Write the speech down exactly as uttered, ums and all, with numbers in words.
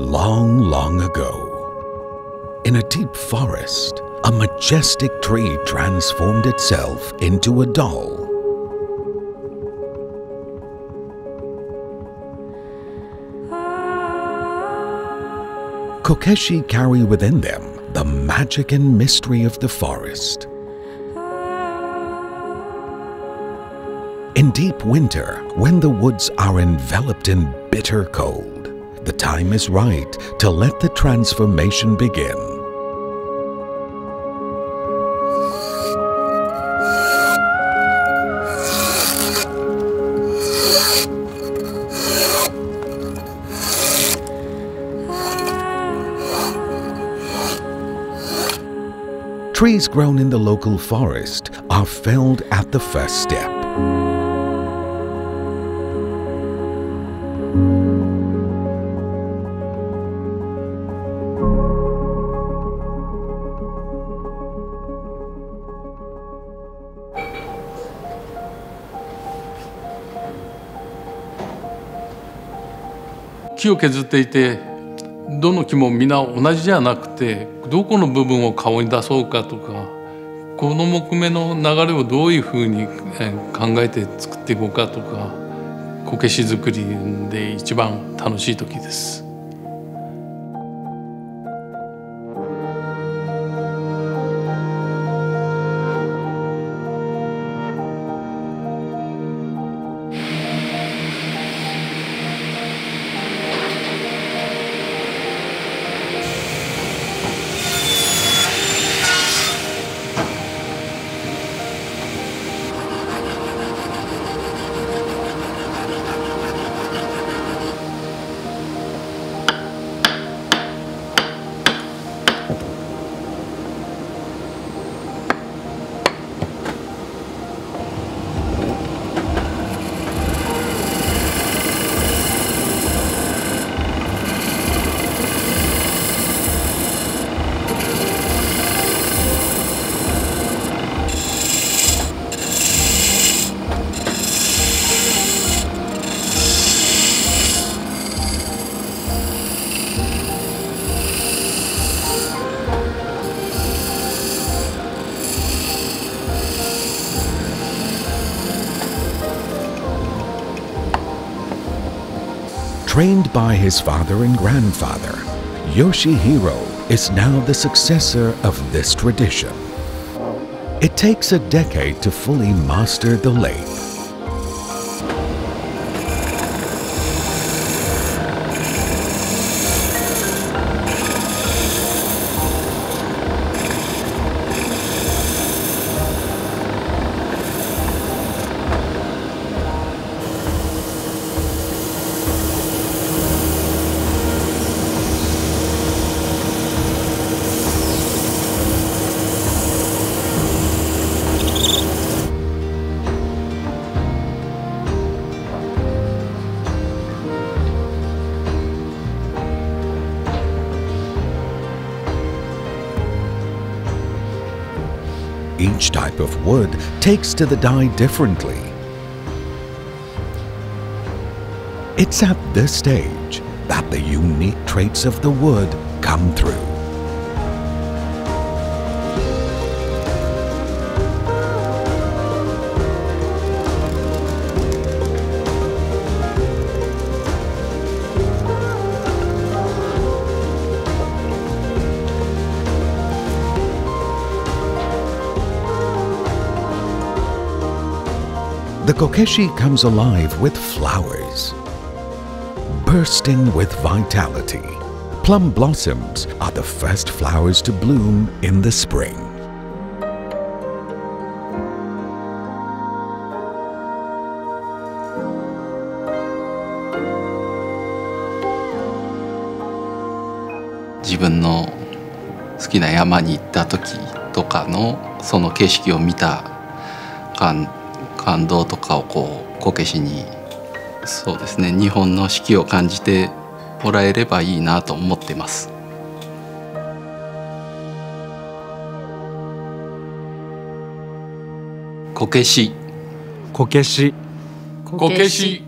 Long, long ago, in a deep forest, a majestic tree transformed itself into a doll. Kokeshi carry within them the magic and mystery of the forest. In deep winter, when the woods are enveloped in bitter cold, the time is right to let the transformation begin. Trees grown in the local forest are felled at the first step. 木を削っていて、どの木も皆同じじゃなくて、どこの部分を顔に出そうかとか、この木目の流れをどういうふうに考えて作っていこうかとか、こけし作りで一番楽しい時です。 Trained by his father and grandfather, Yoshihiro is now the successor of this tradition. It takes a decade to fully master the lathe. Each type of wood takes to the die differently. It's at this stage that the unique traits of the wood come through. The kokeshi comes alive with flowers. Bursting with vitality, plum blossoms are the first flowers to bloom in the spring. Jibuの好きな山に行った時とかのその景色を見た感感動とかをこうこけしにそうですね日本の四季を感じてもらえればいいなと思ってます。こけしこけしこけし